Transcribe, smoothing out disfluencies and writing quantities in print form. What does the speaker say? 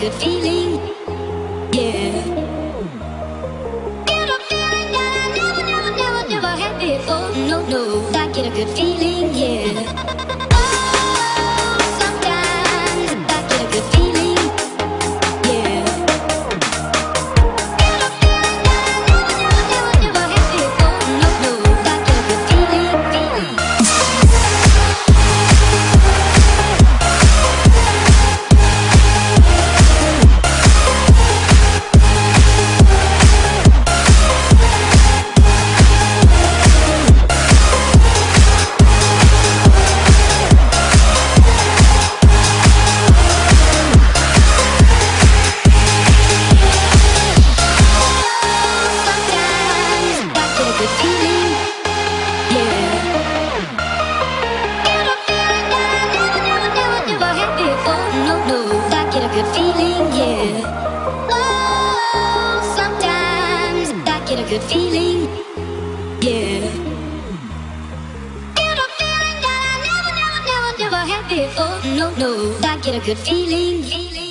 good feeling, yeah. Get a feeling that I never had before. No, no, I get a good feeling, yeah. Oh, sometimes I get a good feeling, yeah. Get a feeling that I never had before. No, no, I get a good feeling, feeling. Good feeling, yeah. Oh, sometimes I get a good feeling, yeah. Get a feeling that I never had before. No, no, I get a good feeling, feeling.